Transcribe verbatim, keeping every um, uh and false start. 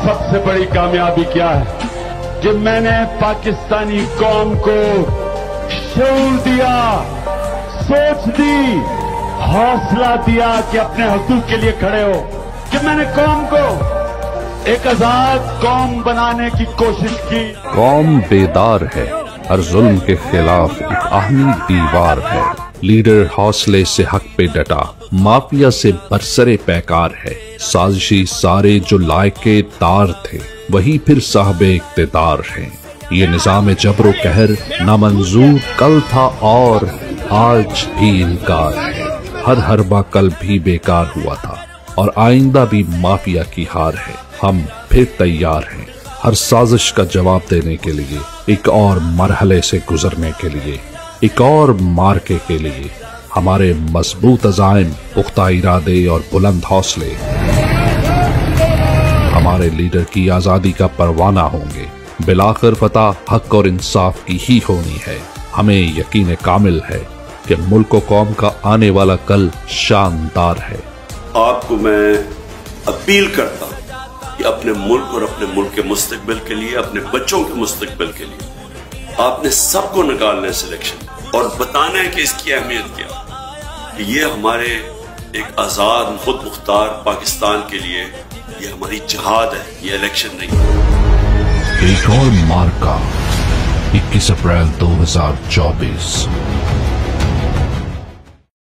सबसे बड़ी कामयाबी क्या है कि मैंने पाकिस्तानी कौम को शऊर दिया, सोच दी, हौसला दिया कि अपने हकूक के लिए खड़े हो, कि मैंने कौम को एक आजाद कौम बनाने की कोशिश की। कौम बेदार है, हर जुल्म के खिलाफ एक आहमी दीवार है। लीडर हौसले से हक पे डटा, माफिया से बरसरे पैकार है। साजिशी सारे जो लायके तार थे, वही फिर साहबे इख्तिदार हैं। ये निजाम जबरो कहर नामंजूर कल था और आज भी इनकार है। हर हरबा कल भी बेकार हुआ था और आइंदा भी माफिया की हार है। हम फिर तैयार हैं हर साजिश का जवाब देने के लिए, एक और मरहले से गुजरने के लिए, एक और मार्के के लिए। हमारे मजबूत अज़ाइम, पुख्ता इरादे और बुलंद हौसले हमारे लीडर की आजादी का परवाना होंगे। बिलाखिर फतह हक और इंसाफ की ही होनी है। हमें यकीन कामिल है कि मुल्क और कौम का आने वाला कल शानदार है। आपको मैं अपील करता हूं कि अपने मुल्क और अपने मुल्क के मुस्तकबिल के लिए, अपने बच्चों के मुस्तकबिल के लिए आपने सबको निकालना है सिलेक्शन और बताना है कि इसकी अहमियत क्या है। ये हमारे एक आजाद खुद मुख्तार पाकिस्तान के लिए ये हमारी जहाद है, ये इलेक्शन नहीं है। एक और मार्का इक्कीस अप्रैल दो हजार चौबीस।